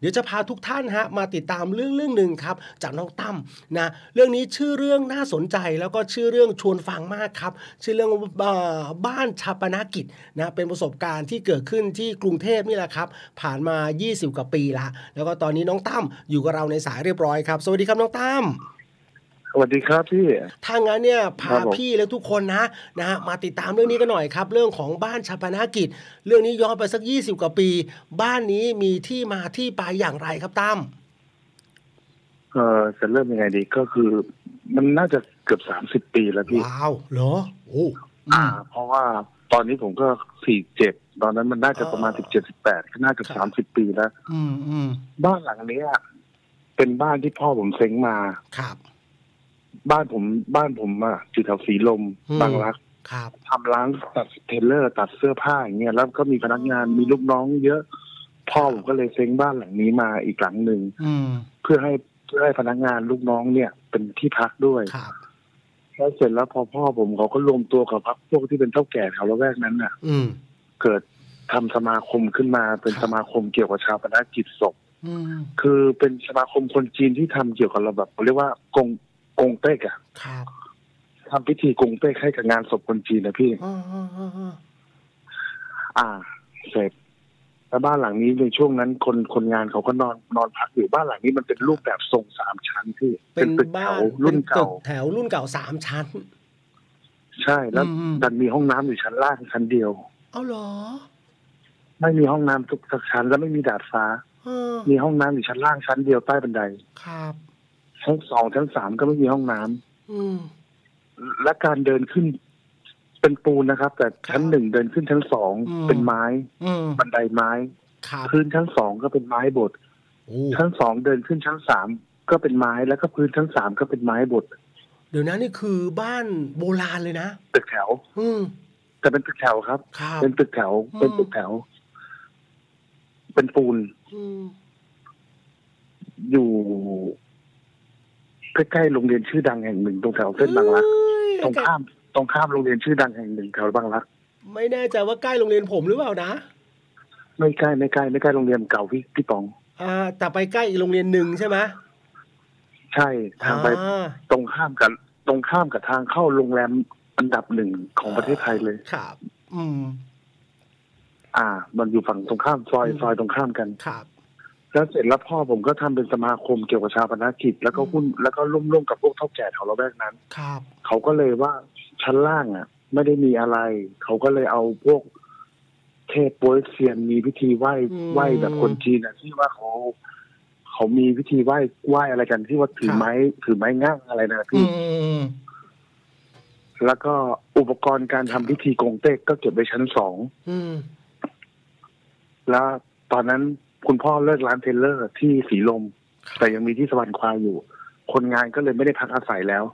เดี๋ยวจะพาทุกท่านมาติดตามเรื่องหนึ่งครับจากน้องตั้มนะเรื่องนี้ชื่อเรื่องน่าสนใจแล้วก็ชื่อเรื่องชวนฟังมากครับชื่อเรื่องบ้านฌาปนกิจนะเป็นประสบการณ์ที่เกิดขึ้นที่กรุงเทพนี่แหละครับผ่านมา20กว่าปีละแล้วก็ตอนนี้น้องตั้มอยู่กับเราในสายเรียบร้อยครับสวัสดีครับน้องตั้มสวัสดีครับพี่ถ้างั้นเนี่ยพาพี่และทุกคนนะมาติดตามเรื่องนี้กันหน่อยครับเรื่องของบ้านฌาปนกิจเรื่องนี้ย้อนไปสัก20กว่าปีบ้านนี้มีที่มาที่ไปอย่างไรครับตั้มจะเริ่มยังไงดีก็คือมันน่าจะเกือบ30 ปีแล้วพี่ว้าวเหรอโอ้เพราะว่าตอนนี้ผมก็47ตอนนั้นมันน่าจะประมาณ17-18ก็น่าจะ30 ปีแล้วบ้านหลังนี้เป็นบ้านที่พ่อผมเซ้งมาครับบ้านผมอยู่แถวสีลมบางรักทำร้านตัดเทเลอร์ตัดเสื้อผ้าอย่างเงี้ยแล้วก็มีพนักงานมีลูกน้องเยอะพ่อผมก็เลยเซ้งบ้านหลังนี้มาอีกหลังหนึ่งเพื่อให้พนักงานลูกน้องเนี่ยเป็นที่พักด้วยแล้วเสร็จแล้วพอพ่อผมเขาก็รวมตัวกับพวกที่เป็นเฒ่าแก่แถวละแวกนั้นเกิดทำสมาคมขึ้นมาเป็นสมาคมเกี่ยวกับฌาปนกิจศพคือเป็นสมาคมคนจีนที่ทำเกี่ยวกับระบบเรียกว่ากงเต็กทำพิธีกงเต็กให้กับงานศพคนจีนนะพี่เสร็จแล้วบ้านหลังนี้ในช่วงนั้นคนงานเขาก็นอนพักอยู่บ้านหลังนี้มันเป็นรูปแบบทรง3 ชั้นที่เป็นตึกแถวรุ่นเก่าแถวรุ่นเก่า3 ชั้นใช่แล้วดันมีห้องน้ำอยู่ชั้นล่างชั้นเดียวเอาเหรอไม่มีห้องน้ำทุกชั้นแล้วไม่มีดาดฟ้ามีห้องน้ำอยู่ชั้นล่างชั้นเดียวใต้บันไดครับชั้น2ชั้น3ก็ไม่มีห้องน้ำและการเดินขึ้นเป็นปูนนะครับแต่ชั้น1เดินขึ้นชั้น2เป็นไม้บันไดไม้พื้นชั้น2ก็เป็นไม้บดชั้น2เดินขึ้นชั้น3ก็เป็นไม้แล้วก็พื้นชั้น3ก็เป็นไม้บดเดี๋ยวนั้นนี่คือบ้านโบราณเลยนะตึกแถวแต่เป็นตึกแถวครับเป็นตึกแถวเป็นปูนอยู่ใกล้ๆโรงเรียนชื่อดังแห่งหนึ่งตรงแถวเส้นบางรักตรงข้ามโรงเรียนชื่อดังแห่งหนึ่งแถวบางรักไม่แน่ใจว่าใกล้โรงเรียนผมหรือเปล่านะไม่ใกล้โรงเรียนเก่าพี่ปองแต่ไปใกล้อีกโรงเรียนหนึ่งใช่ไหมใช่ทางไปตรงข้ามกับทางเข้าโรงแรมอันดับ1ของประเทศไทยเลยครับมันอยู่ฝั่งตรงข้ามซอยตรงข้ามกันครับแล้วเสร็จแล้วพ่อผมก็ทำเป็นสมาคมเกี่ยวกับฌาปนกิจแล้วก็หุ้นแล้วก็ร่วมกับพวกเฒ่าแก่แถวละแวกนั้นเขาก็เลยว่าชั้นล่างไม่ได้มีอะไรเขาก็เลยเอาพวกเทพโป๊ยเซียนมีพิธีไหว้แบบคนจีนที่ว่าเขามีพิธีไหว้อะไรกันที่ว่าถือไม้ง่างอะไรนะพี่แล้วก็อุปกรณ์การทำพิธีกงเต็กก็เก็บไว้ชั้น2แล้วตอนนั้นคุณพ่อเลิกร้านเทเลอร์ที่สีลมแต่ยังมีที่สวรรค์ควายอยู่คนงานก็เลยไม่ได้พักอาศัยแล้ว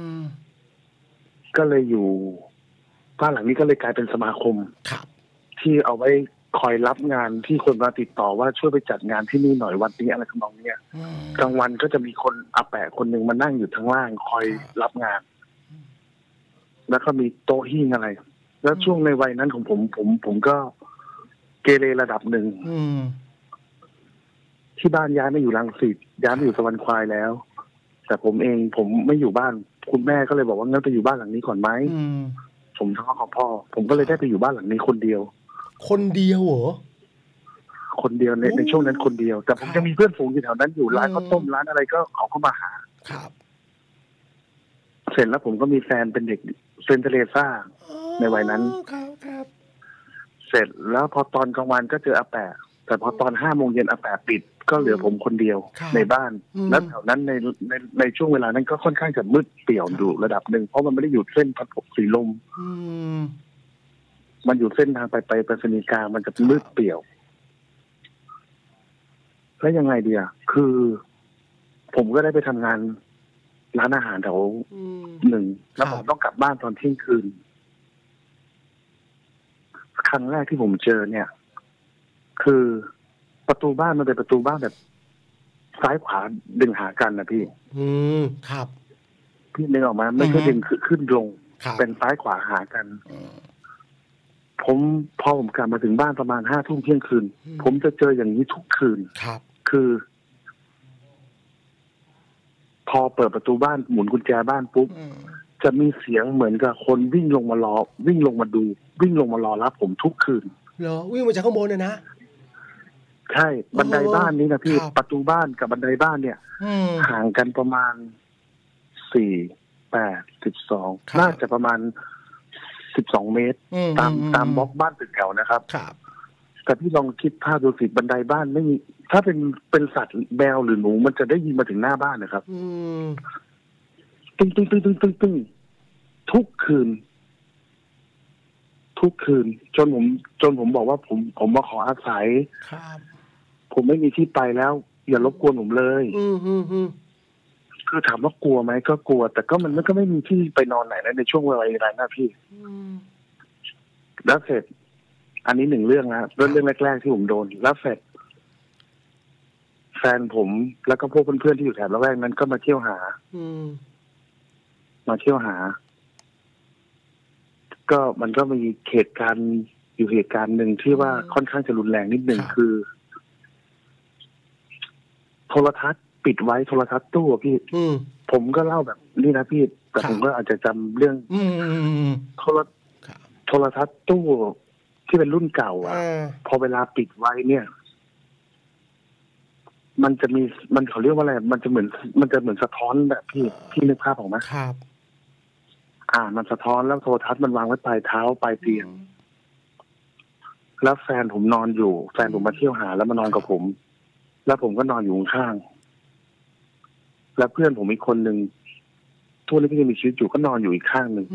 ก็เลยอยู่บ้านหลังนี้ก็เลยกลายเป็นสมาคมที่เอาไว้คอยรับงานที่คนมาติดต่อว่าช่วยไปจัดงานที่นี่หน่อยวันนี้อะไรทำนองนี้กลางวันก็จะมีคนอาแปะคนหนึ่งมานั่งอยู่ทางล่างคอยรับงานแล้วก็มีโต๊ะหิ้งอะไรแล้วช่วงในวัยนั้นของผมก็เกเรระดับหนึ่งที่บ้านย้ายมาอยู่รังสิตย้ายมาอยู่สวรรค์ควายแล้วแต่ผมไม่อยู่บ้านคุณแม่ก็เลยบอกว่างั้นไปอยู่บ้านหลังนี้ก่อนไหมผมท้อกับพ่อผมก็เลยได้ไปอยู่บ้านหลังนี้คนเดียวเหรอคนเดียวในช่วงนั้นคนเดียวแต่ผมจะมีเพื่อนฝูงอยู่แถวนั้นอยู่ร้านข้าวต้มร้านอะไรก็เขาเข้ามาหาครับเสร็จแล้วผมก็มีแฟนเป็นเด็กเซนเทเลซ่าในวัยนั้นครับเสร็จแล้วพอตอนกลางวันก็เจออาแปะแต่พอตอน5 โมงเย็นอาแปะปิดก็เหลือผมคนเดียวในบ้านแล้วแถวนั้นในช่วงเวลานั้นก็ค่อนข้างจะมืดเปี่ยวอยู่ระดับหนึ่งเพราะมันไม่ได้อยู่เส้นพัดผกสีลมมันอยู่เส้นทางไปไปรษณีย์กลางมันจะมืดเปี่ยวแล้วยังไงดีคือผมก็ได้ไปทำงานร้านอาหารแถว1แล้วผมต้องกลับบ้านตอนเที่ยงคืนครั้งแรกที่ผมเจอเนี่ยคือประตูบ้านมันเป็นประตูบ้านแบบซ้ายขวาดึงหากันนะพี่ครับพี่นึกออกมาไม่ใช่ดึงขึ้นลงเป็นซ้ายขวาหากันพอผมกลับมาถึงบ้านประมาณ5 ทุ่มเที่ยงคืนผมจะเจออย่างนี้ทุกคืนคือพอเปิดประตูบ้านหมุนกุญแจบ้านปุ๊บจะมีเสียงเหมือนกับคนวิ่งลงมารอวิ่งลงมาดูวิ่งลงมารอรับผมทุกคืนเหรอวิ่งมาจากข้างบนนะใช่บันไดบ้านนี้นะพี่ประตูบ้านกับบันไดบ้านเนี่ยห่างกันประมาณ4-8-12น่าจะประมาณ12 เมตรตามบล็อกบ้านตึกแถวนะครับแต่พี่ลองคิดภาพดูสิบันไดบ้านไม่มีถ้าเป็นสัตว์แมวหรือหนูมันจะได้ยินมาถึงหน้าบ้านนะครับตึ้งตึ้งตึ้งตึ้งตึ้งตึ้งทุกคืนจนผมบอกว่าผมมาขออาศัยผมไม่มีที่ไปแล้วอย่ารบกวนผมเลยคือถามว่ากลัวไหมก็กลัวแต่ก็มันก็ไม่มีที่ไปนอนไหนแล้วในช่วงเวลานั้นนะพี่แล้วเสร็จอันนี้1 เรื่องนะเรื่องแรกๆที่ผมโดนแล้วเสร็จแฟนผมแล้วก็พวกเพื่อนๆที่อยู่แถบละแวกนั้นก็มาเที่ยวหาก็มันก็มีเหตุการณ์อยู่เหตุการณ์หนึ่งที่ว่าค่อนข้างจะรุนแรงนิดหนึ่งคือโทรทัศน์ปิดไว้โทรทัศน์ตู้พี่ผมก็เล่าแบบนี้นะพี่แต่ผมก็อาจจะจำเรื่องโทรทัศน์ตู้ที่เป็นรุ่นเก่าอ่ะพอเวลาปิดไว้เนี่ยมันจะมีมันเขาเรียกว่าอะไรมันจะเหมือนสะท้อนแบบพี่นึกภาพออกไหมครับมันสะท้อนแล้วโทรทัศน์มันวางไว้ปลายเท้าปลายเตียงแล้วแฟนผมนอนอยู่แฟนผมมาเที่ยวหาแล้วมานอนกับผมแล้วผมก็นอนอยู่ข้างแล้วเพื่อนผมอีกคนหนึ่งทุกนี้ก็ยังมีชีวิตอยู่ก็นอนอยู่อีกข้างหนึ่ง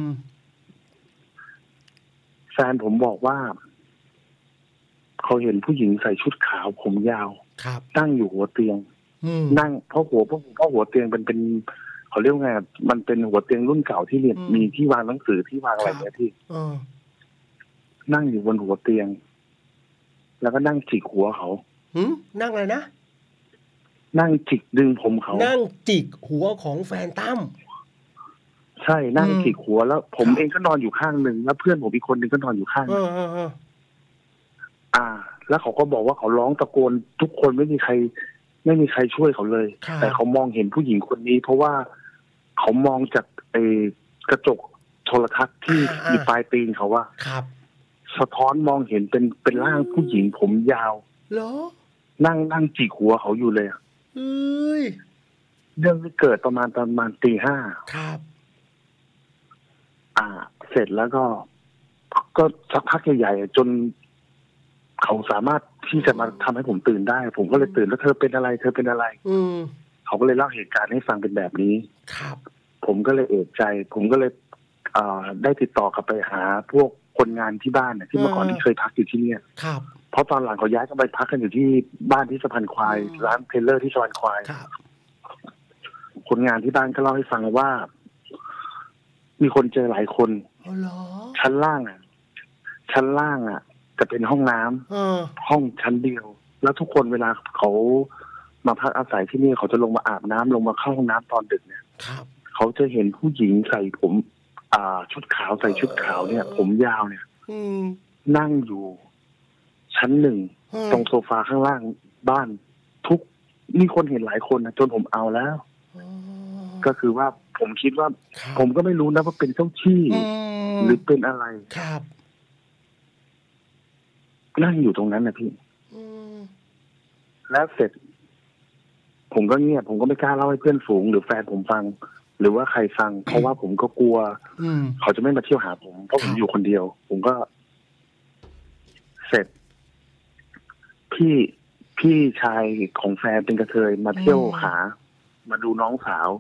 แฟนผมบอกว่าเขาเห็นผู้หญิงใส่ชุดขาวผมยาวนั่งอยู่หัวเตียงนั่งเพราะหัวเตียงเป็นเขาเรียกว่าไงมันเป็นหัวเตียงรุ่นเก่าที่มีที่วางหนังสือที่วางอะไรเนี่ยที่นั่งอยู่บนหัวเตียงแล้วก็นั่งจิกหัวเขานั่งอะไรนะนั่งจิกดึงผมเขานั่งจิกหัวของแฟนตั้มใช่นั่งจิกหัวแล้วผมเองก็นอนอยู่ข้างหนึ่งแล้วเพื่อนผมอีกคนนึงก็นอนอยู่ข้างแล้วเขาก็บอกว่าเขาร้องตะโกนทุกคนไม่มีใครช่วยเขาเลยแต่เขามองเห็นผู้หญิงคนนี้เพราะว่าเขามองจากกระจกโทรทัศน์ที่อยู่ปลายตีนเขาว่าสะท้อนมองเห็นเป็นร่างผู้หญิงผมยาวนั่งจิกหัวเขาอยู่เลยเรื่องที่เกิดประมาณตี 5 ครับเสร็จแล้วก็สักพักใหญ่ๆจนเขาสามารถที่จะมาทำให้ผมตื่นได้ผมก็เลยตื่นแล้วเธอเป็นอะไรเขาก็เลยเล่าเหตุการณ์ให้ฟังเป็นแบบนี้ครับผมก็เลยเอะใจผมก็เลยได้ติดต่อกลับไปหาพวกคนงานที่บ้านที่เมื่อก่อนที่เคยพักอยู่ที่นี่ครับเพราะตอนหลังเขาย้ายกันไปพักกันอยู่ที่บ้านที่สะพานควายร้านเทเลอร์ที่สะพานควายคนงานที่บ้านก็เล่าให้ฟังว่ามีคนเจอหลายคนชั้นล่างจะเป็นห้องน้ำห้องชั้นเดียวแล้วทุกคนเวลาเขามาพักอาศัยที่นี่เขาจะลงมาอาบน้ำลงมาเข้าห้องน้ำตอนดึกเนี่ยเขาจะเห็นผู้หญิงใส่ผมชุดขาวใส่ชุดขาวเนี่ยผมยาวเนี่ยนั่งอยู่ชั้น 1ตรงโซฟาข้างล่างบ้านมีคนเห็นหลายคนนะจนผมเอาแล้วก็คือว่าผมคิดว่าผมก็ไม่รู้นะว่าเป็นเจ้าที่หรือเป็นอะไรครับนั่งอยู่ตรงนั้นนะพี่แล้วเสร็จผมก็เงียบผมก็ไม่กล้าเล่าให้เพื่อนฝูงหรือแฟนผมฟังหรือว่าใครฟังเพราะว่าผมก็กลัวเขาจะไม่มาเที่ยวหาผมเพราะผมอยู่คนเดียวผมก็เสร็จพี่ชายของแฟนเป็นกระเทยมาเที่ยวหามาดูน้องสาว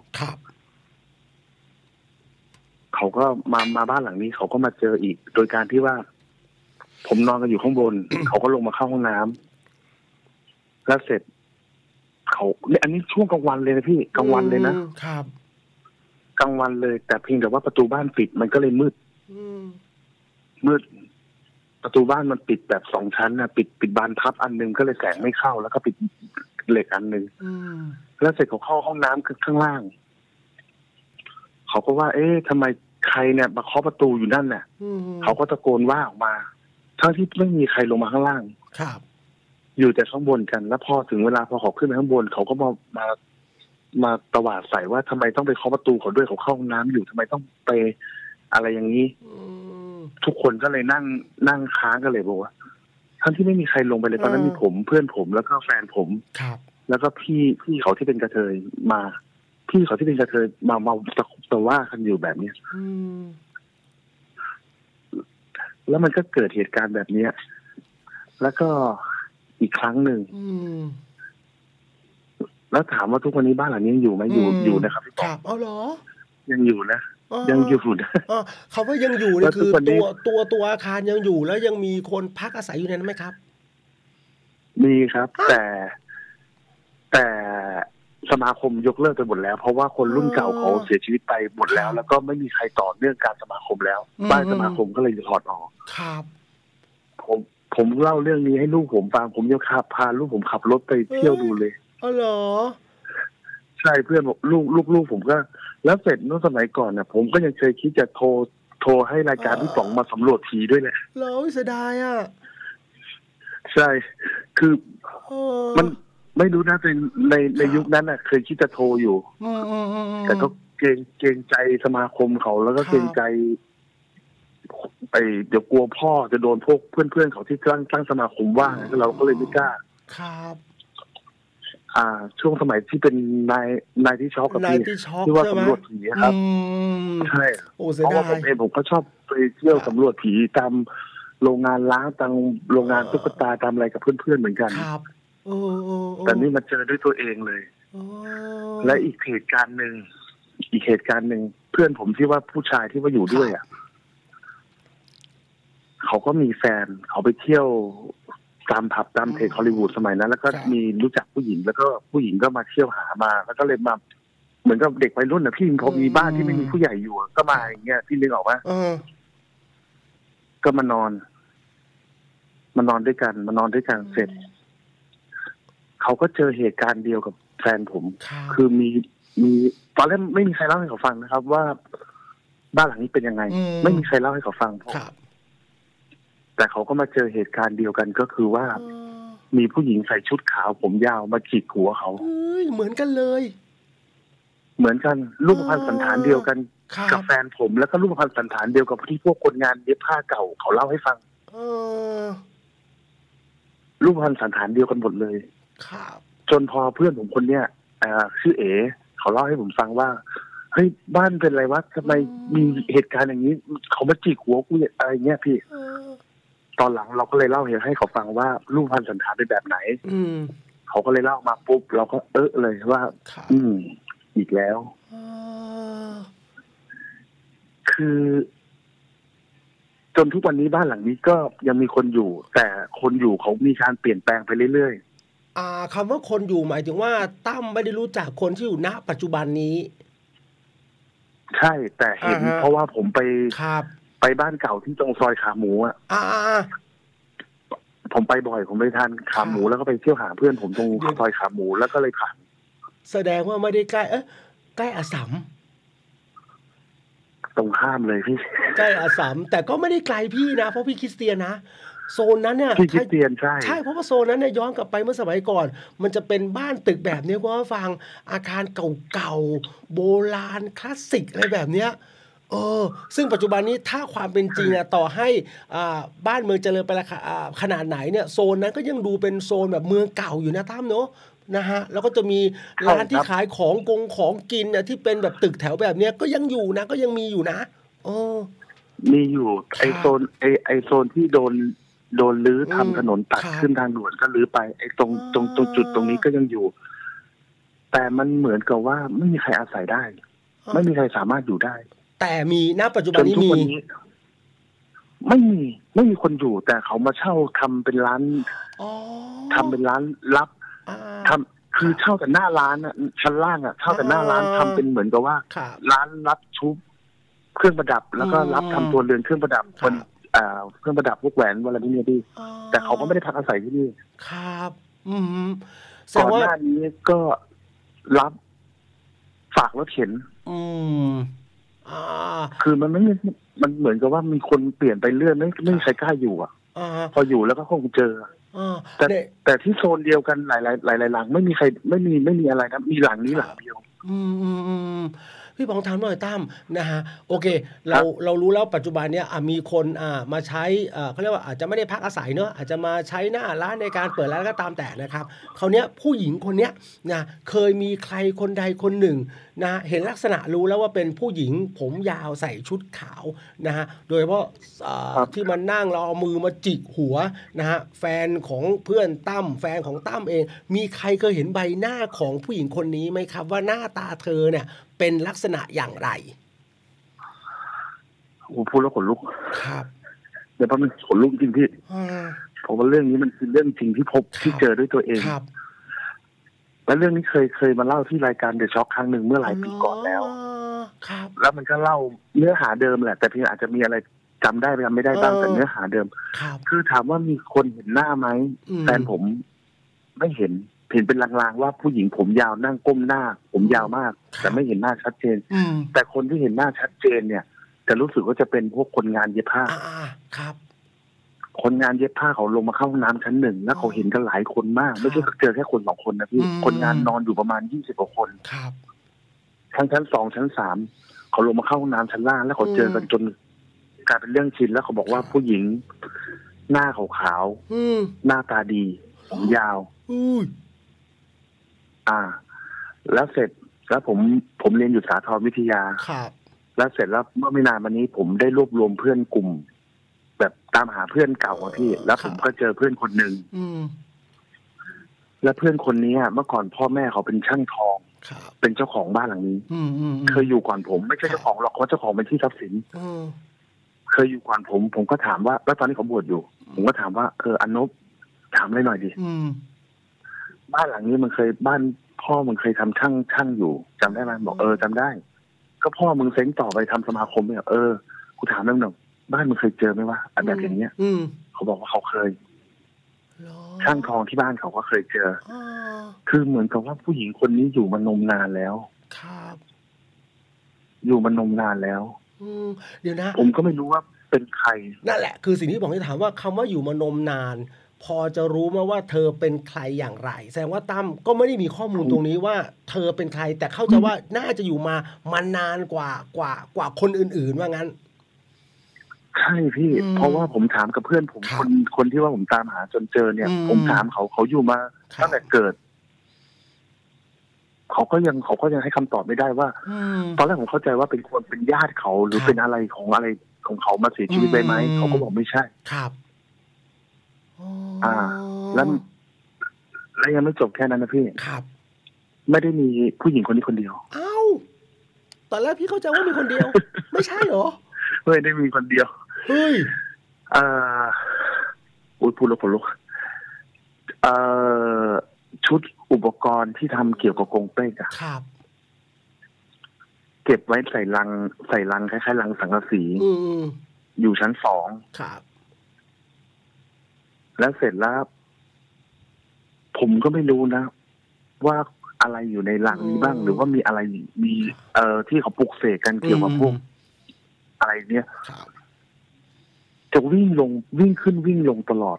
เขาก็มาบ้านหลังนี้เขาก็มาเจออีกโดยการที่ว่าผมนอนกันอยู่ข้างบน เขาก็ลงมาเข้าห้องน้ำแล้วเสร็จเขาอันนี้ช่วงกลางวันเลยนะพี่กลางวันเลยนะครับกลางวันเลยแต่เพียงแต่ว่าประตูบ้านปิดมันก็เลยมืดประตูบ้านมันปิดแบบ2 ชั้นนะปิดบานพับอันนึงก็เลยแสงไม่เข้าแล้วก็ปิดเหล็กอันนึงแล้วเสร็จเขาเข้าห้องน้ำข้างล่างเขาก็ว่าทำไมใครเนี่ยมาเคาะประตูอยู่นั่นเนี่ยเขาก็ตะโกนว่าออกมาทั้งที่ไม่มีใครลงมาข้างล่างครับอยู่แต่ข้างบนกัน แล้วพอถึงเวลาพอเขาขึ้นไปข้างบนเขาก็มาตวาดใส่ว่าทำไมต้องไปเคาะประตูเขาด้วยเขาเข้าห้องน้ำอยู่ทำไมต้องไปอะไรอย่างนี้ทุกคนก็เลยนั่งค้างกันเลยบอกว่าทั้งที่ไม่มีใครลงไปเลยตอนนั้นมีผมเพื่อนผมแล้วก็แฟนผมครับแล้วก็พี่เขาที่เป็นกระเทยมาพี่เขาที่เป็นกระเทยมาตะว่ากันอยู่แบบนี้แล้วมันก็เกิดเหตุการณ์แบบนี้แล้วก็อีกครั้งหนึ่งแล้วถามว่าทุกวันนี้บ้านหลังนี้ยังอยู่ไหมอยู่นะครับพี่ปออ๋อเหรอยังอยู่นะยังอยู่นะเขาว่ายังอยู่นี่คือตัวอาคารยังอยู่แล้วยังมีคนพักอาศัยอยู่ในนั้นไหมครับมีครับแต่สมาคมยกเลิกไปหมดแล้วเพราะว่าคนรุ่นเก่าเขาเสียชีวิตไปหมดแล้วแล้วก็ไม่มีใครต่อเนื่องการสมาคมแล้วบ้านสมาคมก็เลยถอดออกครับผมเล่าเรื่องนี้ให้ลูกผมฟังผมยังพาลูกผมขับรถไปเที่ยวดูเลยอ๋อเหรอใช่เพื่อนบอกลูกผมก็แล้วเสร็จเมื่อสมัยก่อนน่ะผมก็ยังเคยคิดจะโทรให้รายการพี่ป๋องมาสำรวจผีด้วยเลยเราเสียดายอ่ะใช่คือมันไม่รู้นะในยุคนั้นน่ะเคยคิดจะโทรอยู่แต่ก็เกรงใจสมาคมเขาแล้วก็เกรงใจเดี๋ยวกลัวพ่อจะโดนพวกเพื่อนเขาที่ตั้งสมาคมว่าเราก็เลยไม่กล้าครับช่วงสมัยที่เป็นนายที่ช็อกกับพี่ที่ว่าสำรวจผีครับใช่เพราะว่าผมเองผมก็ชอบไปเที่ยวสำรวจผีตามโรงงานล้างตามโรงงานตุ๊กตาตามอะไรกับเพื่อนๆเหมือนกันครับแต่นี่มาเจอด้วยตัวเองเลยและอีกเหตุการณ์หนึ่งเพื่อนผมที่ว่าผู้ชายที่ว่าอยู่ด้วยเขาก็มีแฟนเขาไปเที่ยวตามผับตามเทคฮอลลีวูดสมัยนั้นแล้วก็มีรู้จักผู้หญิงแล้วก็ผู้หญิงก็มาเที่ยวหามาแล้วก็เลยมาเหมือนกับเด็กวัยรุ่นนะพี่พอมีบ้านที่ไม่มีผู้ใหญ่อยู่ก็มาอย่างเงี้ยพี่นึกออกปะก็มานอนด้วยกันเสร็จเขาก็เจอเหตุการณ์เดียวกับแฟนผมคือมีตอนแรกไม่มีใครเล่าให้เขาฟังนะครับว่าบ้านหลังนี้เป็นยังไงไม่มีใครเล่าให้เขาฟังแต่เขาก็มาเจอเหตุการณ์เดียวกันก็คือว่ามีผู้หญิงใส่ชุดขาวผมยาวมาขีดหัวเขาเหมือนกันเลยเหมือนกันรูปพรรณสันฐานเดียวกันกับแฟนผมแล้วก็รูปพรรณสันฐานเดียวกับที่พวกคนงานเย็บผ้าเก่าเขาเล่าให้ฟังรูปพรรณสันฐานเดียวกันหมดเลยจนพอเพื่อนผมคนเนี้ยชื่อเอ๋เขาเล่าให้ผมฟังว่าเฮ้ยบ้านเป็นไรวะทำไมมีเหตุการณ์อย่างนี้เขามาจีกหัวกูอะไรเงี้ยพี่ตอนหลังเราก็เลยเล่าให้เขาฟังว่ารูปพรรณสันฐานเป็นแบบไหนเขาก็เลยเล่ามาปุ๊บเราก็เลยว่าอีกแล้วคือจนทุกวันนี้บ้านหลังนี้ก็ยังมีคนอยู่แต่คนอยู่เขามีการเปลี่ยนแปลงไปเรื่อยๆคำว่าคนอยู่หมายถึงว่าตั้มไม่ได้รู้จักคนที่อยู่ณปัจจุบันนี้ใช่แต่เห็นเพราะว่าผมไปบ้านเก่าที่ตรงซอยขาหมูผมไปบ่อยผมไปทานขาหมูแล้วก็ไปเที่ยวหาเพื่อนผมตรงซอยขาหมูแล้วก็เลยผ่านแสดงว่าไม่ได้ใกล้ใกล้อาสัมตรงข้ามเลยพี่ใกล้อาสัมแต่ก็ไม่ได้ไกลพี่นะเพราะพี่คริสเตียนนะโซนนั้นเนี่ยพี่คริสเตียนใช่เพราะว่าโซนนั้นเนี่ยย้อนกลับไปเมื่อสมัยก่อนมันจะเป็นบ้านตึกแบบนี้ก็ฟังอาคารเก่าๆโบราณคลาสสิกอะไรแบบเนี้ยซึ่งปัจจุบันนี้ถ้าความเป็นจริงต่อให้บ้านเมืองเจริญไปขนาดไหนเนี่ยโซนนั้นก็ยังดูเป็นโซนแบบเมืองเก่าอยู่นะตั้มเนาะนะฮะแล้วก็จะมีร้านที่ขายของกินเนี่ยที่เป็นแบบตึกแถวแบบเนี้ยก็ยังอยู่นะก็ยังมีอยู่นะมีอยู่ไอโซนที่โดนรื้อทำถนนตัดขึ้นทางด่วนก็รื้อไปไอตรงจุดตรงนี้ก็ยังอยู่แต่มันเหมือนกับว่าไม่มีใครอาศัยได้ไม่มีใครสามารถอยู่ได้แต่มีณปัจจุบันนี้มีไม่มีคนอยู่แต่เขามาเช่าทำเป็นร้านทำเป็นร้านลับทำคือเช่าแต่หน้าร้านอ่ะชั้นล่างอ่ะเช่าแต่หน้าร้านทำเป็นเหมือนกับว่าร้านรับชุบเครื่องประดับแล้วก็รับทำตัวเรือนเครื่องประดับบนเครื่องประดับพวกแหวนอะไรพวกนี้ดิแต่เขาก็ไม่ได้พักอาศัยที่นี่ครับก่อนหน้านี้ก็รับฝากรถเข็นคือมันไม่มันเหมือนกับว่ามีคนเปลี่ยนไปเรื่อยไม่มีใครกล้าอยู่พออยู่แล้วก็คงเจอแต่ที่โซนเดียวกันหลายหลังไม่มีใครไม่มีอะไรนะมีหลังนี้หลังเดียวพี่ป๋องถามหน่อยตั้มนะฮะโอเคเรารู้แล้วปัจจุบันเนี้ยมีคนมาใช้เขาเรียกว่าอาจจะไม่ได้พักอาศัยเนอะอาจจะมาใช้หน้าร้านในการเปิดร้านก็ตามแต่นะครับคราวเนี้ยผู้หญิงคนเนี้ยนะเคยมีใครคนใดคนหนึ่งนะเห็นลักษณะรู้แล้วว่าเป็นผู้หญิงผมยาวใส่ชุดขาวนะฮะโดยเฉพาะที่มันนั่งเราเอามือมาจิกหัวนะฮะแฟนของเพื่อนตั้มแฟนของตั้มเองมีใครเคยเห็นใบหน้าของผู้หญิงคนนี้ไหมครับว่าหน้าตาเธอเนี่ยเป็นลักษณะอย่างไรพูดแล้วขนลุกครับเดี๋ยวมันขนลุกจริงพี่เพราะว่าเรื่องนี้มันคือเรื่องจริงที่พบที่เจอด้วยตัวเองครับและเรื่องนี้เคยมาเล่าที่รายการเดอะช็อคครั้งหนึ่งเมื่อหลายปีก่อนแล้วครับแล้วมันก็เล่าเนื้อหาเดิมแหละแต่เพียงอาจจะมีอะไรจำได้จำไม่ได้บ้างแต่เนื้อหาเดิมคือถามว่ามีคนเห็นหน้าไหมแฟนผมไม่เห็นเป็นลางๆว่าผู้หญิงผมยาวนั่งก้มหน้าผมยาวมากแต่ไม่เห็นหน้าชัดเจนแต่คนที่เห็นหน้าชัดเจนเนี่ยจะรู้สึกว่าจะเป็นพวกคนงานเย็บผ้าครับคนงานเย็บผ้าเขาลงมาเข้าห้องน้ำชั้นหนึ่งแล้วเขาเห็นกันหลายคนมากไม่ใช่เจอแค่คน2 คนนะพี่คนงานนอนอยู่ประมาณ20 กว่าคนครับทั้งชั้น2 ชั้น3เขาลงมาเข้าห้องน้ำชั้นล่างแล้วเขาเจอกันจนกลายเป็นเรื่องชินแล้วเขาบอกว่าผู้หญิงหน้าขาวๆหน้าตาดีผมยาวแล้วเสร็จแล้วผมเรียนอยู่สาทรวิทยาครับแล้วเสร็จแล้วเมื่อไม่นานมานี้ผมได้รวบรวมเพื่อนกลุ่มแบบตามหาเพื่อนเก่าอะพี่แล้วผมก็เจอเพื่อนคนหนึ่งและเพื่อนคนนี้เมื่อก่อนพ่อแม่เขาเป็นช่างทองเป็นเจ้าของบ้านหลังนี้เคยอยู่ก่อนผมไม่ใช่เจ้าของหรอกเพราะเจ้าของเป็นที่ทรัพย์สินเคยอยู่ก่อนผมก็ถามว่าแล้วตอนนี้เขาบวชอยู่ผมก็ถามว่าอนุถามอะไรหน่อยดิบ้านหลังนี้มันเคยบ้านพ่อมึงเคยทำช่างอยู่จำได้ไหมบอกจำได้ก็พ่อมึงเซ้งต่อไปทำสมาคมเนี่ยกูถามเรื่องหนึ่งบ้านมึงเคยเจอไหมว่าแบบอย่างเงี้ยเขาบอกว่าเขาเคยช่างทองที่บ้านเขาก็เคยเจอคือเหมือนกับว่าผู้หญิงคนนี้อยู่มานมนานแล้วครับอยู่มานมนานแล้วเดี๋ยวนะผมก็ไม่รู้ว่าเป็นใครนั่นแหละคือสิ่งที่ผมจะถามว่าคำว่าอยู่มานมนานพอจะรู้ไหมว่าเธอเป็นใครอย่างไรแสดงว่าตั้มก็ไม่ได้มีข้อมูลตรงนี้ว่าเธอเป็นใครแต่เข้าใจว่าน่าจะอยู่มานานกว่าคนอื่นๆว่างั้นใช่พี่เพราะว่าผมถามกับเพื่อนผมคนที่ว่าผมตามหาจนเจอเนี่ยผมถามเขาอยู่มาตั้งแต่เกิดเขาก็ยังให้คำตอบไม่ได้ว่าตอนแรกผมเข้าใจว่าเป็นคนเป็นญาติเขาหรือเป็นอะไรของเขามาเสียชีวิตไปไหมเขาก็บอกไม่ใช่ครับแล้วยังไม่จบแค่นั้นนะพี่ครับไม่ได้มีผู้หญิงคนนี้คนเดียวอ้าวตอนแรกพี่เข้าใจว่ามีคนเดียวไม่ใช่เหรอไม่ได้มีคนเดียวเฮ้ยพูดแล้วขนลุกชุดอุปกรณ์ที่ทำเกี่ยวกับกงเต็กอะครับเก็บไว้ใส่ลังคล้ายๆลังสังกะสีอยู่ชั้น2 ครับแล้วเสร็จแล้วผมก็ไม่รู้นะว่าอะไรอยู่ในลังนี้บ้างหรือว่ามีอะไรมีที่เขาปลุกเสกกันเกี่ยวกับพวกอะไรเนี่ยจะวิ่งขึ้นวิ่งลงตลอด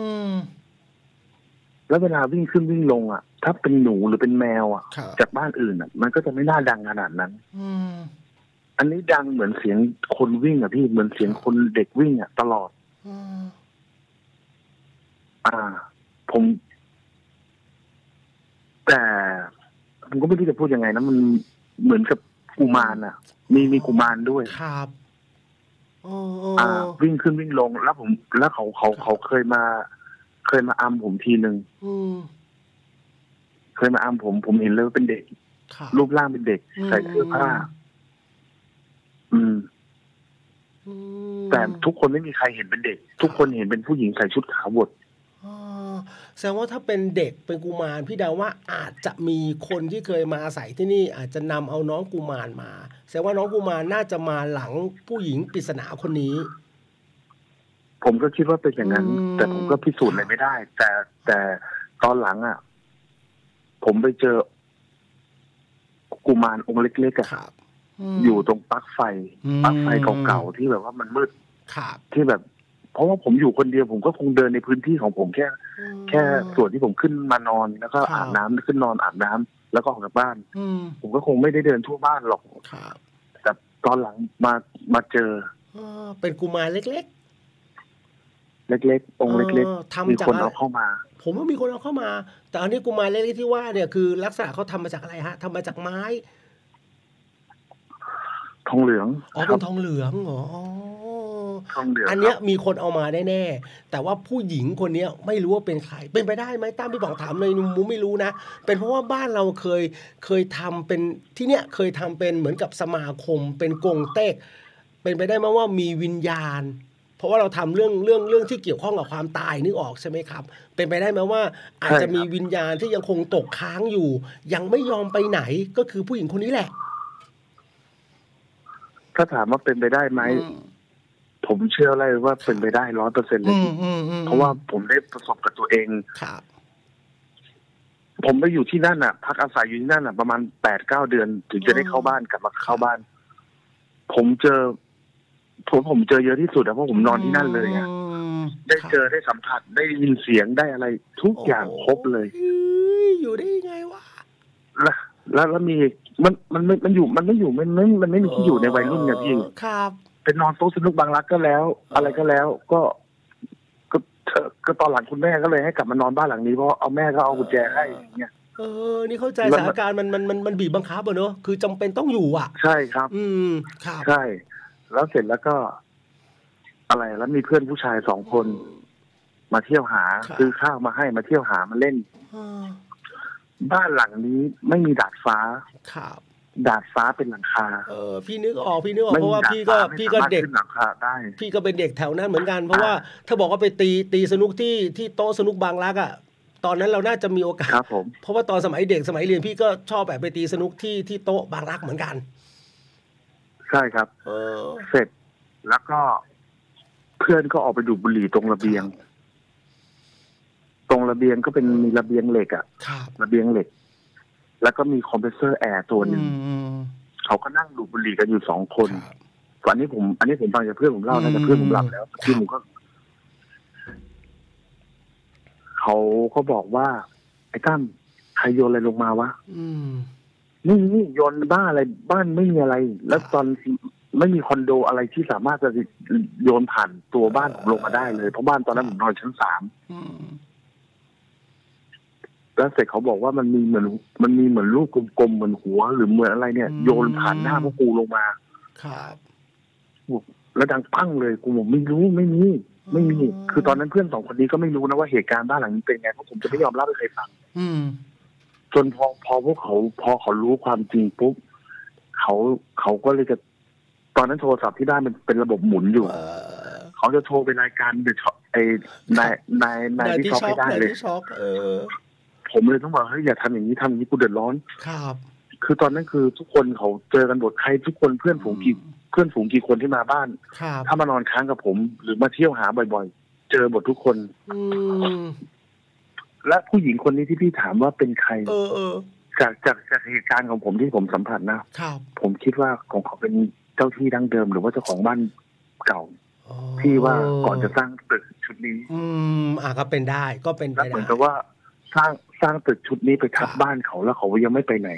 แล้วเวลาวิ่งขึ้นวิ่งลงถ้าเป็นหนูหรือเป็นแมวจากบ้านอื่นมันก็จะไม่น่าดังขนาดนั้นอันนี้ดังเหมือนเสียงคนวิ่งพี่เหมือนเสียงคนเด็กวิ่งตลอดผมแต่ผมก็ไม่รู้จะพูดยังไงนะมันเหมือนกับกุมารมีกุมารด้วยครับวิ่งขึ้นวิ่งลงแล้วเขาเคยมาอัมผมทีนึงเคยมาอัมผมเห็นเลยว่าเป็นเด็กรูปร่างเป็นเด็กใส่เสื้อผ้าแต่ทุกคนไม่มีใครเห็นเป็นเด็กทุกคนเห็นเป็นผู้หญิงใส่ชุดขาวบดแสดงว่าถ้าเป็นเด็กเป็นกุมารพี่เดาว่าอาจจะมีคนที่เคยมาอาศัยที่นี่อาจจะนำเอาน้องกุมารมาแสดงว่าน้องกุมารน่าจะมาหลังผู้หญิงปริศนาคนนี้ผมก็คิดว่าเป็นอย่างนั้นแต่ผมก็พิสูจน์อะไรไม่ได้แต่ตอนหลังผมไปเจอกุมารองค์เล็กๆอยู่ตรงปลั๊กไฟเก่าๆที่แบบว่ามันมืดที่แบบเพราะว่าผมอยู่คนเดียวผมก็คงเดินในพื้นที่ของผมแค่ส่วนที่ผมขึ้นมานอนแล้วก็อาบน้ำขึ้นนอนอาบน้ำแล้วก็ออกจากบ้านผมก็คงไม่ได้เดินทั่วบ้านหรอกแต่ตอนหลังมาเจอเป็นกุมารเล็กๆองค์เล็กๆมีคนเอาเข้ามาผมว่ามีคนเอาเข้ามาแต่อันนี้กุมารเล็กๆที่ว่าเนี่ยคือลักษณะเขาทำมาจากอะไรฮะทำมาจากไม้ทองเหลืองเป็นทองเหลืองเหรอทองเหลืองอันเนี้ยมีคนเอามาแน่ๆแต่ว่าผู้หญิงคนนี้ไม่รู้ว่าเป็นใครเป็นไปได้ไหมตั้มพี่บอกถามเลยมุมไม่รู้นะเป็นเพราะว่าบ้านเราเคยทำเป็นที่เนี้ยเคยทำเป็นเหมือนกับสมาคมเป็นกงเต็กเป็นไปได้ไหมว่ามีวิญญาณเพราะว่าเราทำเรื่องที่เกี่ยวข้องกับความตายนึกออกใช่ไหมครับเป็นไปได้ไหมว่าอาจจะมีวิญญาณที่ยังคงตกค้างอยู่ยังไม่ยอมไปไหนก็คือผู้หญิงคนนี้แหละถ้าถามว่าเป็นไปได้ไหมผมเชื่อเลยว่าเป็นไปได้100%เลยเพราะว่าผมได้ประสบกับตัวเองผมไปอยู่ที่นั่นพักอาศัยอยู่ที่นั่นประมาณ8-9 เดือนถึงจะได้เข้าบ้านกลับมาเข้าบ้านผมเจอเยอะที่สุดเพราะผมนอนที่นั่นเลยได้เจอได้สัมผัสได้ยินเสียงได้อะไรทุกอย่างครบเลยอยู่ได้ยังไงวะแล้วมีมันไม่อยู่มันไม่มีที่อยู่ในวัยรุ่นเนี่ยพี่ครับเป็นนอนโต๊ะสนุกบางรักก็แล้วอะไรก็แล้วก็ตอนหลังคุณแม่ก็เลยให้กลับมานอนบ้านหลังนี้เพราะเอาแม่ก็เอากุญแจให้อย่างเงี้ยนี่เข้าใจสถานการณ์มันบีบบังคับเนอะคือจำเป็นต้องอยู่ใช่ครับครับใช่แล้วเสร็จแล้วก็อะไรแล้วมีเพื่อนผู้ชาย2 คนมาเที่ยวหาซื้อข้าวมาให้มาเที่ยวหามาเล่นบ้านหลังนี้ไม่มีดาดฟ้าครับดาดฟ้าเป็นหลังคาพี่นึกออกเพราะว่าพี่ก็เด็กหลังคาได้พี่ก็เป็นเด็กแถวนั้นเหมือนกันเพราะว่าถ้าบอกว่าไปตีสนุกที่โต๊ะสนุกบางรักตอนนั้นเราน่าจะมีโอกาสเพราะว่าตอนสมัยเด็กสมัยเรียนพี่ก็ชอบแบบไปตีสนุกที่โต๊ะบางรักเหมือนกันใช่ครับเสร็จแล้วก็เพื่อนก็ออกไปดูดบุหรี่ตรงระเบียงก็เป็นมีระเบียงเหล็กระเบียงเหล็กแล้วก็มีคอมเพรสเซอร์แอร์ตัวหนึ่งเขาก็นั่งดูดบุหรี่กันอยู่2 คนอันนี้ผมฟังจากเพื่อนผมเล่านะแต่เพื่อนผมหลับแล้วที่ผมก็เขาก็บอกว่าไอ้ตั้มใครโยนอะไรลงมาวะนี่โยนบ้านอะไรบ้านไม่มีอะไรแล้วตอนไม่มีคอนโดอะไรที่สามารถจะโยนผ่านตัวบ้านผมลงมาได้เลยเพราะบ้านตอนนั้นผมนอนชั้น3แล้วเสร็จเขาบอกว่ามันมีเหมือนลูกกลมๆเหมือนหัวหรือเหมือนอะไรเนี่ยโยนผ่านหน้าพวกกูลงมาครับแล้วดังปั้งเลยกูบอกไม่รู้ไม่มีคือตอนนั้นเพื่อน2 คนนี้ก็ไม่รู้นะว่าเหตุการณ์บ้านหลังนี้เป็นไงเพราะผมจะไม่ยอมเล่าให้ใครฟังจนพอพวกเขารู้ความจริงปุ๊บเขาก็เลยจะตอนนั้นโทรศัพท์ที่บ้านมันเป็นระบบหมุนอยู่เขาจะโทรไปรายการนายที่ช็อกให้ได้เลยผมเลยต้องบอกเฮ้ยอย่าทำอย่างนี้กูเดือดร้อนครับคือตอนนั้นคือทุกคนเขาเจอกันหมดใครทุกคนเพื่อนฝูงกี่คนที่มาบ้านถ้ามานอนค้างกับผมหรือมาเที่ยวหาบ่อยๆเจอหมดทุกคนและผู้หญิงคนนี้ที่พี่ถามว่าเป็นใครจากเหตุการณ์ของผมที่ผมสัมผัสนะผมคิดว่าของเขาเป็นเจ้าที่ดั้งเดิมหรือว่าเจ้าของบ้านเก่าที่ว่าก่อนจะสร้างตึกชุดนี้ก็เป็นได้ก็เป็นไปได้เหมือนกับว่าสร้างตึกชุดนี้ไปทับบ้านเขาแล้วเขายังไม่ไปไหน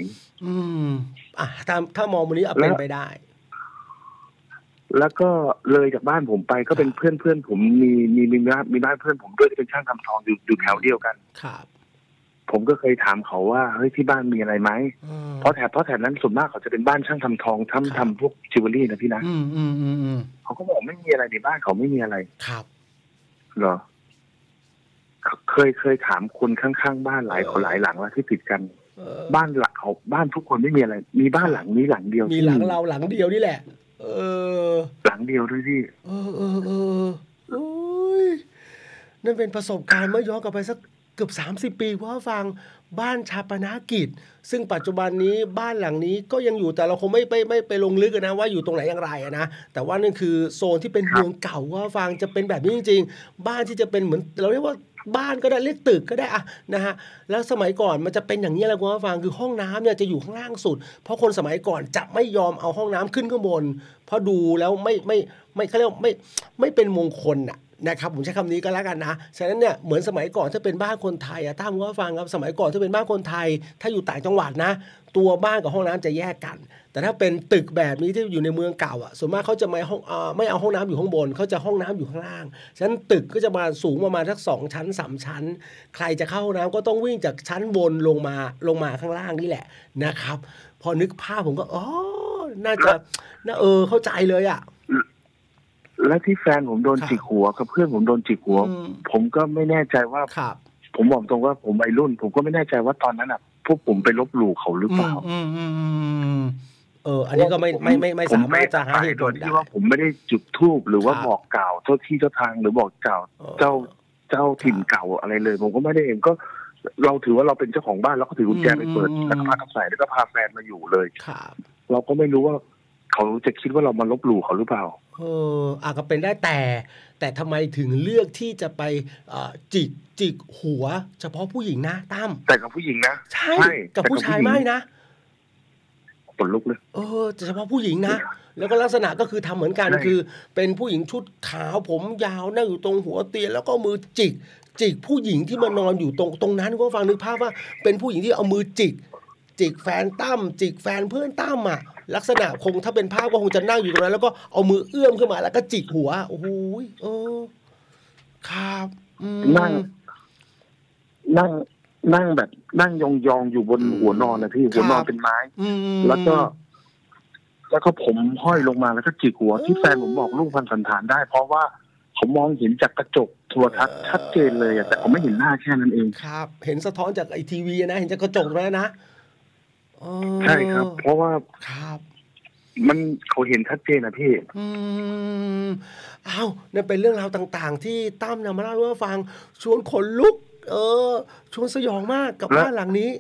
ถ้ามองมุมนี้เป็นไปได้แล้วก็เลยจากบ้านผมไปก็เป็นเพื่อนผมมีบ้านเพื่อนผมด้วยที่เป็นช่างทำทองอยู่แถวเดียวกันครับผมก็เคยถามเขาว่าเฮ้ยที่บ้านมีอะไรไหมเพราะแถบนั้นส่วนมากเขาจะเป็นบ้านช่างทำทองทำพวกจิวเวลรี่นะพี่นะเขาก็บอกไม่มีอะไรในบ้านเขาไม่มีอะไรครับเหรอเคยถามคนข้างๆบ้านหลายหลังว่าที่ติดกันบ้านหลักเขาบ้านทุกคนไม่มีอะไรมีบ้านหลังนี้หลังเดียวมีหลังเราหลังเดียวนี่แหละหลังเดียวด้วยพี่นั่นเป็นประสบการณ์เมื่อย้อนกลับไปสักเกือบ30 ปีเพราะฟังบ้านชาปนกิจซึ่งปัจจุบันนี้บ้านหลังนี้ก็ยังอยู่แต่เราคงไม่ไปลงลึกนะว่าอยู่ตรงไหนอย่างไรนะแต่ว่านั่นคือโซนที่เป็นเมืองเก่าว่าฟังจะเป็นแบบนี้จริงๆบ้านที่จะเป็นเหมือนเราเรียกว่าบ้านก็ได้เรียกตึกก็ได้นะฮะแล้วสมัยก่อนมันจะเป็นอย่างนี้แหละคุณผู้ฟังคือห้องน้ำเนี่ยจะอยู่ข้างล่างสุดเพราะคนสมัยก่อนจะไม่ยอมเอาห้องน้ำขึ้นข้างบนเพราะดูแล้วไม่เขาเรียกไม่เป็นมงคลนะครับผมใช้คำนี้ก็แล้วกันนะฉะนั้นเนี่ยเหมือนสมัยก่อนถ้าเป็นบ้านคนไทยตั้มก็ฟังครับสมัยก่อนถ้าเป็นบ้านคนไทยถ้าอยู่ต่างจังหวัดนะตัวบ้านกับห้องน้ำจะแยกกันแต่ถ้าเป็นตึกแบบนี้ที่อยู่ในเมืองเก่าส่วนมากเขาจะไม่เอาห้องน้ำอยู่ข้างบนเขาจะห้องน้ำอยู่ข้างล่างฉะนั้นตึกก็จะมาสูงประมาณสัก2 ชั้น 3 ชั้นใครจะเข้าห้องน้ำก็ต้องวิ่งจากชั้นบนลงมาข้างล่างนี่แหละนะครับพอนึกภาพผมก็น่าจะเข้าใจเลยและที่แฟนผมโดนจิกหัวกับเพื่อนผมโดนจิกหัวผมก็ไม่แน่ใจว่าผมบอกตรงว่าผมวัยรุ่นผมก็ไม่แน่ใจว่าตอนนั้นพวกผมไปลบหลู่เขาหรือเปล่าอันนี้ก็ไม่สามารถจะหาเหตุผลได้ที่ว่าผมไม่ได้จุดธูปหรือว่าบอกกล่าวเจ้าที่เจ้าทางหรือบอกกล่าวเจ้าถิ่นเก่าอะไรเลยผมก็ไม่ได้เองก็เราถือว่าเราเป็นเจ้าของบ้านแล้วก็ถือกุญแจไปเปิดแล้วก็พาใส่แล้วก็พาแฟนมาอยู่เลยเราก็ไม่รู้ว่าเขาจะคิดว่าเรามาลบหลู่เขาหรือเปล่าก็เป็นได้แต่ทำไมถึงเลือกที่จะไปจิกหัวเฉพาะผู้หญิงนะตั้มแต่กับผู้หญิงนะใช่กับผู้ชายไม่นะขนลุกเลยเฉพาะผู้หญิงนะแล้วก็ลักษณะก็คือทำเหมือนกันคือเป็นผู้หญิงชุดขาวผมยาวนั่งอยู่ตรงหัวเตียงแล้วก็มือจิกผู้หญิงที่มานอนอยู่ตรงนั้นก็ฟังนึกภาพว่าเป็นผู้หญิงที่เอามือจิกแฟนตั้มจิกแฟนเพื่อนตั้มลักษณะคงถ้าเป็นภาพก็คงจะนั่งอยู่ตรงนั้นแล้วก็เอามือเอื้อมขึ้นมาแล้วก็จิกหัวโอ้โหครับนั่งแบบนั่งยองๆอยู่บนหัวนอนนะพี่หัวนอนเป็นไม้แล้วก็ผมห้อยลงมาแล้วก็จิกหัวที่แฟนผมบอกลูกพันสันฐานได้เพราะว่าเขามองเห็นจากกระจกโทรทัศน์ชัดเจนเลยแต่เขาไม่เห็นหน้าแค่นั้นเองครับเห็นสะท้อนจากไอทีวีนะเห็นจากกระจกแล้วนะใช่ครับเพราะว่าครับมันเขาเห็นชัดเจนนะพี่นั่นเป็นเรื่องราวต่างๆที่ตั้มนำมาเล่าให้ฟังชวนขนลุกชวนสยองมากกับบ้านหลังนี้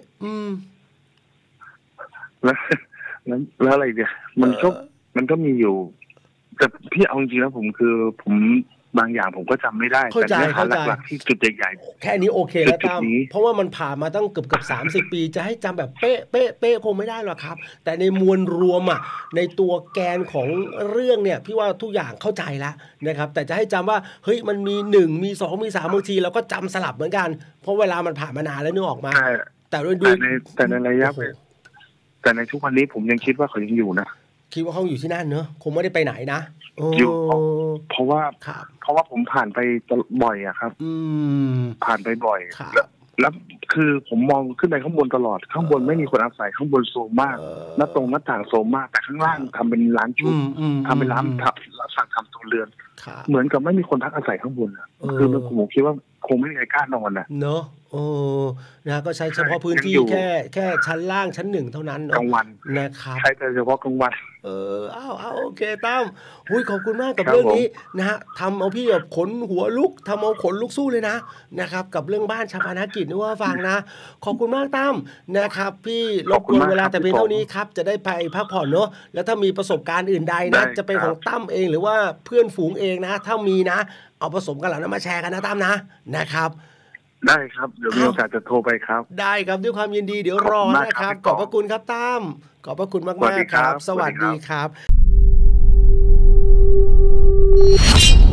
แล้วอะไรเนี่ยมันก็มีอยู่แต่พี่เอาจริงๆแล้วผมบางอย่างผมก็จำไม่ได้แต่เนื้อหาหลักๆที่จุดใหญ่ๆแค่นี้โอเคแล้วตั้มเพราะว่ามันผ่านมาตั้งเกือบ30 ปีจะให้จำแบบเป๊ะคงไม่ได้หรอกครับแต่ในมวลรวมในตัวแกนของเรื่องเนี่ยพี่ว่าทุกอย่างเข้าใจแล้วนะครับแต่จะให้จำว่าเฮ้ยมันมี1มี2มี3บางทีเราก็จำสลับเหมือนกันเพราะเวลามันผ่านมานานแล้วนึกออกมาแต่ในระยะแต่ในทุกวันนี้ผมยังคิดว่าเขายังอยู่นะคิดว่าเขาอยู่ที่นั่นเนอะคงไม่ได้ไปไหนนะอยู่เพราะว่าผมผ่านไปบ่อยครับผ่านไปบ่อยแล้วคือผมมองขึ้นไปข้างบนตลอดข้างบนไม่มีคนอาศัยข้างบนโซมมากหน้าต่างโซมมากแต่ข้างล่างทำเป็นร้านชุดทำเป็นร้านสั่งทำตัวเรือนเหมือนกับไม่มีคนพักอาศัยข้างบนคือผมคิดว่าคงไม่มีใครกล้านอนเนอะนะก็ใช้เฉพาะพื้นที่แค่ชั้นล่างชั้น1เท่านั้นกลางวันนะครับใช้แต่เฉพาะกลางวันโอเคตั้มขอบคุณมากกับเรื่องนี้นะฮะทำเอาพี่แบบขนหัวลุกทำเอาขนลุกสู้เลยนะครับกับเรื่องบ้านชาปนกิจนึกว่าฟังนะขอบคุณมากตั้มนะครับพี่รบกวนเวลาแต่เพียงเท่านี้ครับจะได้ไปพักผ่อนเนอะแล้วถ้ามีประสบการณ์อื่นใดนะจะเป็นของตั้มเองหรือว่าเพื่อนฝูงเองนะถ้ามีนะเอาผสมกันเหล่านั้นมาแชร์กันนะตั้มนะครับได้ครับเดี๋ยวมีโอกาสจะโทรไปครับได้ครับด้วยความยินดีเดี๋ยวรอนะครับขอบพระคุณครับตั้มขอบพระคุณมากๆครับสวัสดีครับ